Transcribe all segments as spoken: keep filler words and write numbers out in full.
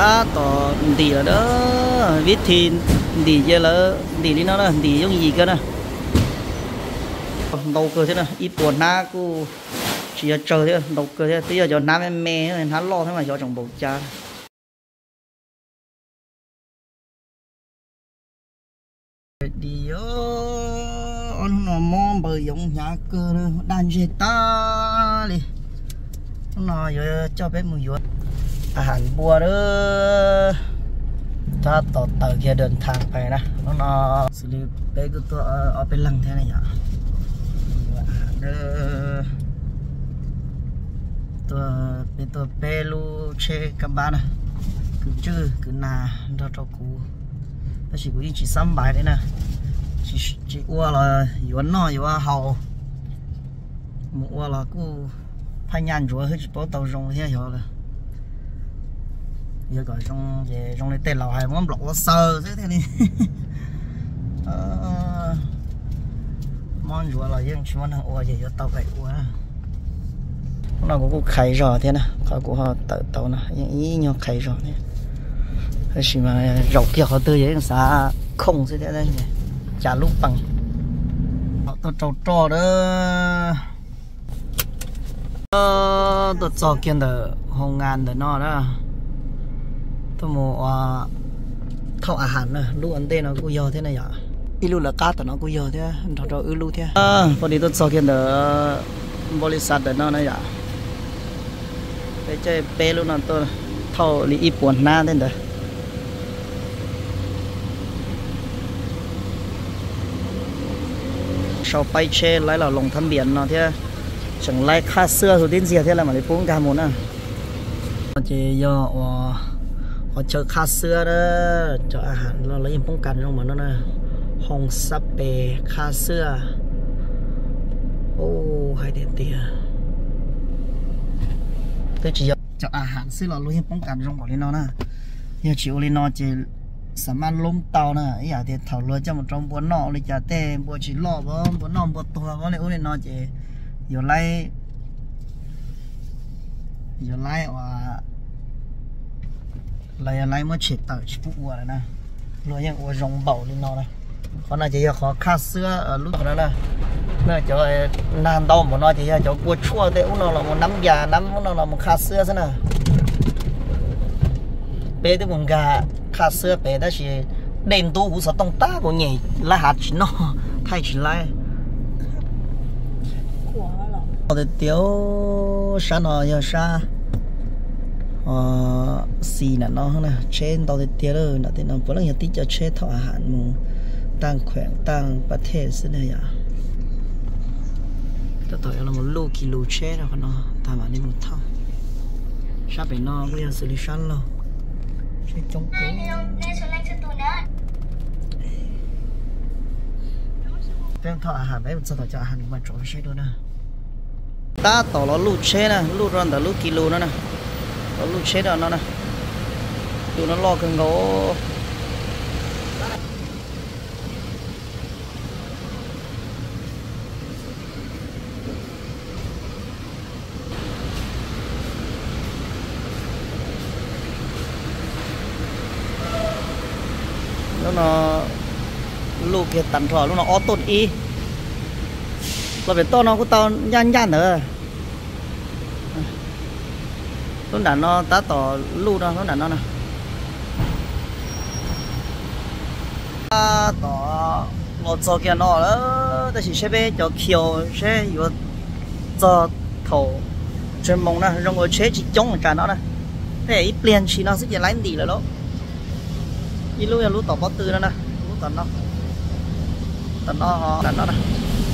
ta tỏ đi là đó viết thì đi giờ là đi đi nó là đi giống gì cơ nè đầu cơ thế này ít buồn na cô chỉ là chờ thế đầu cơ thế bây giờ cho nam em mẹ nên hắn lo thế mà cho chồng bầu cha đi on nó mong bờ giống nhà cơ đàn dệt ta đi nó giờ cho bé mùi dừaอาหารบัวเด้อถ้าต่อเต่าแกเดินทางไปนะน้องๆสิริเป๊กตัวเอาเป็นลังแท้ไหนอ่ะอาหารเด้อตัวเป็นตัวเปรูเชกับบ้านนะคือชื่อคือนาเราเจ้ากูแต่สิกูยิ่งจีซ้ำใบเลยนะจีจีอ้วนเลยอยู่วันน้อยอยู่ว่าเฮาหมูอ้วนละกูพยายามจัวให้จีโป๊เต่ารงเฮียเหรอเลยgiờ gọi trong về trong này tên là hai món lẩu sơ thế này món rùa là dân chỉ món hàng ua gì cho tàu vậy ua nó cũng khay rồi thế này có của họ tự tàu nè ý nhau khay rồi thế hay chỉ mà rau kia họ tươi vậy sao không thế đây này chả lúc bằng họ tôi trâu trò đó tôi cho kiên được hồng ngàn được nó đó tôi mua thauอาหารนะลูกอันเต้นกูยอเท่านั้นอย่าอีลูกละกาแต่น้องกูยอเท่าเราเราอีลูกเท่าอ่าพอดีตัวสอบเขียนเดอบริษัทเดน้องนะอย่าไปเจอเปลูกนั่นตัวเท่าลีอีปวนหน้าเท่านั้นชาวไปเช่ไล่เราลงทะเบียนเนาะเท่าฉันไล่ค่าเสื้อสุดที่เสียเท่าไรมาเลยปุ้งการหมดนะเจยอว่าhọ chờ khá xưa đó choอาหารเราlấy những phong cảnh trong mà nó nè hồng sắp bè khá xưa ô hai đèn tia tôi chỉ choอาหารxưa là lấy những phong cảnh trong mà nó nè giờ chịu lên nó chỉ sắm ăn lốm tàu nè ý à thì thảo luận cho một trong bốn nọ lấy trả tê bốn chỉ lọ bốn bốn nọ bốn tua có lẽ lên nó chỉ giờ lấy giờ lấy và lại lại mới chết tao chỉ phụ rồi nè rồi những uống rong bầu lên nó này con này chỉ có khá xưa ở lúc đó nè nó cho nam đâu mà nó chỉ cho cua chua thế uống nó là một nắm già nắm uống nó là một khá xưa thế nào bé tới vùng gà khá xưa bé đó chỉ đèn tu cũng sợ tông tá của nhảy lá hạt chỉ nó thay chỉ lại rồi tiêu sa nó giờ sa ờ xì nè nó nè trên tàu tiệt rồi nè thì nó vẫn là những tí cho chế thọอาหารหมู่ต่างแขวงต่างประเทศสิเนี่ยแต่ต่อเรามันลูกกิโลเช่แล้วเนาะตามอันนี้มันเท่าชาไปนอกก็ยังสิริชันเราใช้จงกูเรื่องทออาหารได้มันจะต่อจากอาหารมันจบใช่ด้วยนะตาต่อเราลูกเช่นะลูกร้อนแต่ลูกกิโลนั่นนะลูกเช็ดเอาเนาะนะดูnó lo cưng gấu nó nóลูกเห็ดตันถอดลูกnóออต้นอีเราเป็นต้นnóก็ตอนย่านย่านเนอะต้นด่านnó táต่อลูกnóต้นด่านnó nèต่อ我做件nó了但是这边叫 Q 这有做头专门呢让我切起中干nó nè thế ít liền chỉ nó sẽ chỉ lấy đi rồi đó ít lúc lúc tỏ bó tư đó nè lúc tận nó tận nó tận nó nè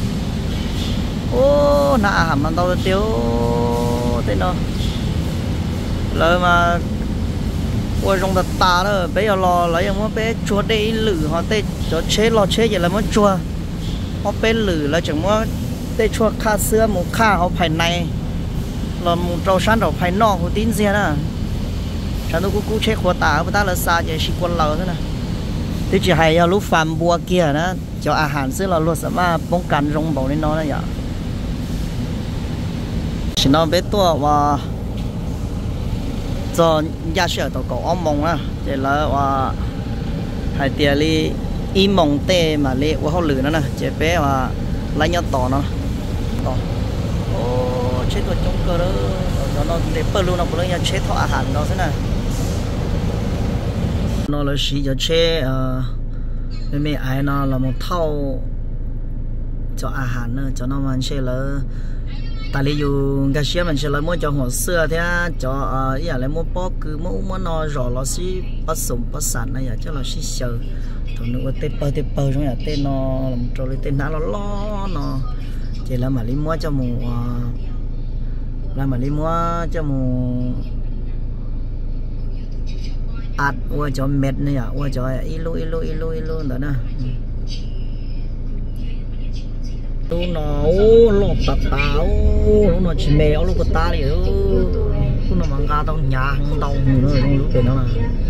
ô nà hàm nó đâu tiêu tên nó lời mà ôi trong ta đó bây giờ lò lấy em bé chua đây lử họ tê cho chế lò chế vậy là muốn chua họ bé lử là chẳng muốn tê chua kha xưa một kha họ phải này là một trâu sáng đầu phải nọ của tin gì đó chẳng đâu cũng chế khoa tả của ta là sao vậy chỉ quân lờ thế này thế chỉ hay lúc phàm bùa kia đó choอาหารxưa là luôn sẽ màป้องกัน rong bầu nên nó đấy ạ chỉ nó bé tua và cho gia sư tàu cổ ông mông á thì là và hai tiền li im mông tê mà li qua hậu lửa nó nè chế bé và lấy nhau tỏ nó tỏ ô chết rồi trong cơ đó nó nó để bơ luôn nó bơ luôn chết thọ hẳn nó thế này nó là xí cho chết mẹ mẹ ai nó là một thau choอาหารnữa cho nó mình sẽ là tại vì dù cái xe mình sẽ lấy mua cho họ xưa thế cho ờ giờ lấy mua bó cứ mua mua nó rồi nó sẽ bắt sủng bắt sản này cho nó sẽ sờ thôi nữa tê bơ tê bơ trong nhà tê nó làm rồi tê nó lo nó chỉ là mà lấy mua cho mù là mà lấy mua cho mù ạt qua cho mệt này à qua cho ilu ilu ilu ilu đó nè tôi nó lột tạt táo nó chỉ mèo lúc cái ta này tôi nó mang ra tao nhà hàng tao nữa trong lúc đó là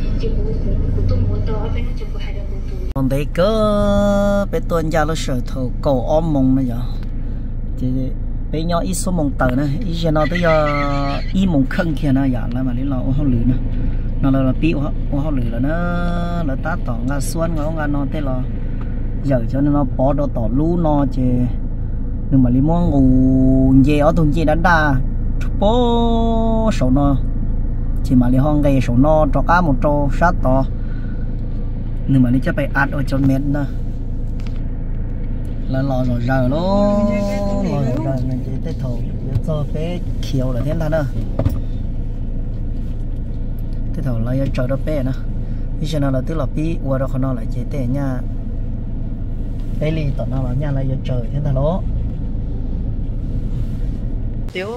còn đấy cơ bé tuần ra nó sợ thầu cầu ôm mông bây giờ thì bé nhỏ ít số mông tờ này ít giờ nó tới giờ ít mông khăn kia nó giả là mà đến là họ lử nè nó là bị họ họ lử là nó là ta tỏ ngà xuân ngà ngà nó thế là giờ cho nên nó bỏ đồ tỏ lú nó chứ nhưng mà li mua ngủ về ở thùng gì đánh đa bố sầu nó chỉ mà li hong gây sầu nó cho cá một trâu sát to nhưng mà li chắc phải ăn ở trong mét nữa là lò rồi giờ nó lò rồi giờ mình chỉ tết thầu cho bé khiêu là thế nào nữa tết thầu lại chờ đó bé nữa bây giờ nó là tức là bí qua đó nó lại chỉ tết nha đây li tận nó là nha lại giờ trời thế nào đó tiêu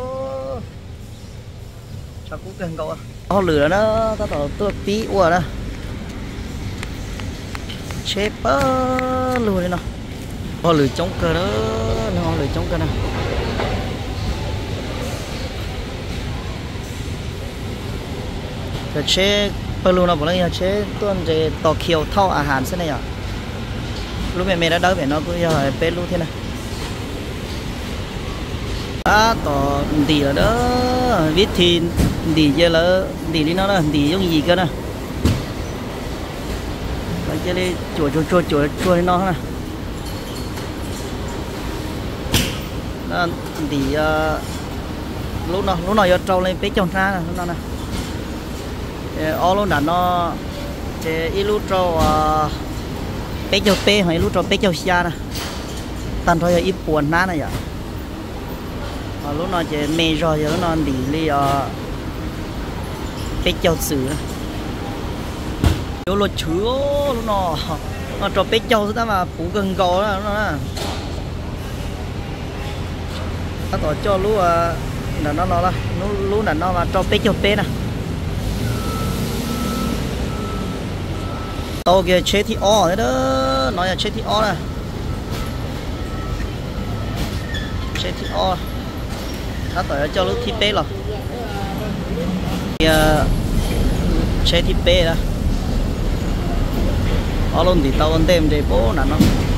cho cú cần cậu à họ lửa nó tao tao tôi tí qua đó chép lùi lên nào họ lửa chống cơ đó nó lửa chống cơ nào cái chế bơ luôn nó bỏ lên chế tuần về tàu kiều thau à hàn thế này à lúc mẹ mẹ đã đỡ về nó cứ giờ bé luôn thế này à tỏ đi là đó viết thì đi giờ là đi đi nó là đi giống gì cơ nè bây giờ đi chùa chùa chùa chùa chùa nó nè nó đi lúc nào lúc nào giờ trâu lên bé trồng ra nè lúc nào nè ở lúc nào nó thì ít lúc trâu bé trâu bé hay lúc trâu bé trâu xa nè tan thôi ít buồn ná này vậy lúc nào chỉ mê rồi lúc nào đi đi bé châu sứ lúc lột chứa lúc nào nó cho bé châu ta mà phủ gần gò đó nó ta tỏ cho lúc là nó nó là lúc lúc là nó mà cho bé châu bé nè tao kia chế thì o đấy đó nói là chế thì o nè chế thì o nó tỏi cho lúc thịt bê rồi chế thịt bê đó ở luôn thì tao ăn đêm để bố là nó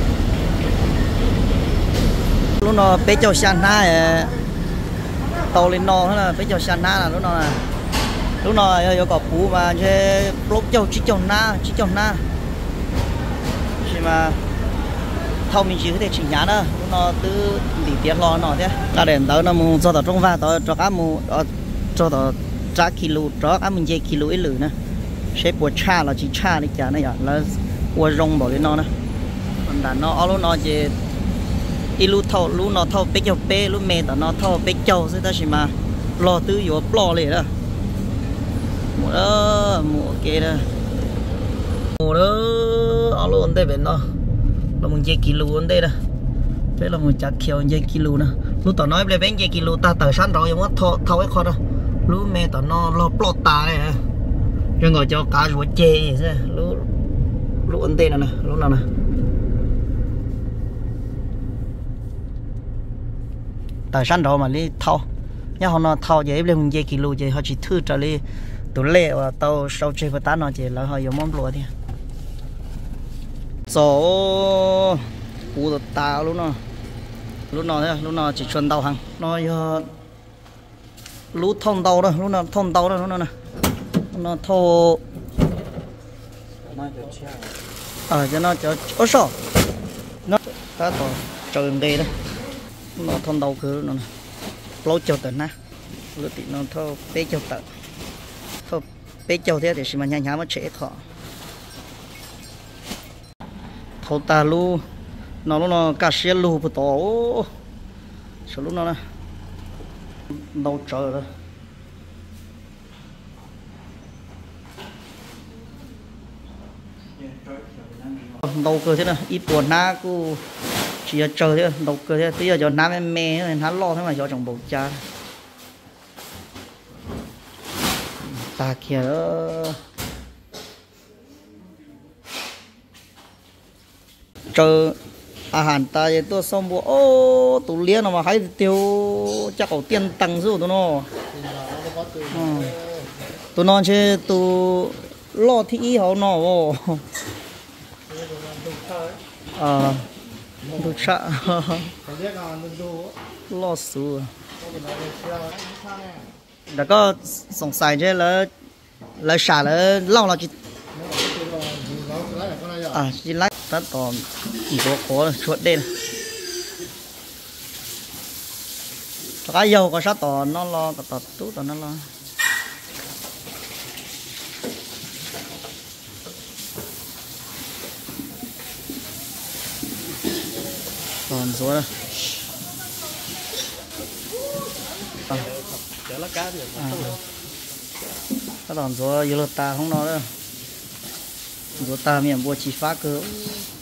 lúc nó bé cho san na tàu lên no thế là bé cho san na là lúc nào là lúc nào giờ có phú mà chế lốp châu chỉ trồng na chỉ trồng na chỉ mà thâu mình chỉ có thể chỉnh nhá nữa nó từ đi tiết lo nó thế là để tới nó mua cho tao trong va tao cho cá mua cho tao trả kilo cho cá mình dây kilo ít lử nè xếp bột cha là chỉ cha đi chả này là qua rong bỏ lên nó nè còn là nó ở lúc nó chỉ ít lúc thâu lúc nó thâu bé châu bé lúc mẹ tao nó thâu bé châu thế ta chỉ mà lo tư vô lo liền đó mua đó mua kia đó mua đó ở lúc đây bên nó là một dây kilo ở đây nè, thế là một chặt kêu dây kilo nè, lúc tao nói về bán dây kilo ta tờ sáng rồi mà thâu thâu cái kho đó, lúc mẹ tao nó lo plot ta này, cho ngồi cho cá ruột chê vậy thế, lúc lúc ở đây nè, lúc nào nè, tờ sáng rồi mà đi thâu, nhá họ nó thâu vậy lên một dây kilo vậy họ chỉ thưa trở đi tụi lẹ và tao sau chơi với ta nó chỉ là họ dùng món lúa thôi số cú được tao lúc nào lúc nào thế lúc nào chỉ chuẩn tàu hàng nó lú thông tàu đó lúc nào thông tàu đó lúc nào nè nó thô ờ cho nó cho ố sò nó ta to trời đây đó nó thon đầu cứ nó lâu chờ tận na lúc thì nó thô bé chờ tận thô bé chờ thế thì mà nhanh nhanh mà chế thọ thô ta lu nó lúc nó cá xe lu bự to số lúc nó nè đầu trời rồi đầu cơ thế nào ít buồn na cô chỉ là trời thế đầu cơ thế bây giờ cho nam em mê nên hắn lo thế mà cho chồng bầu cha ta kia đó trời à hàn ta vậy tôi xong bộ ô tụ liên mà hay tiêu chắc có tiền tăng rồi tụi nó tụi nó chứ tụi lo thì họ nó ờ được sợ lo xù đã có sòng xài chứ là là xả là lâu là chỉ à chỉ lái tắt còn có có chuột đây cái dầu có sát tỏ nó lo tỏ tú tỏ nó lo còn số đây à. Cái đòn số yêu ta không nó đâu số ta miệng bùa chỉ phá cơ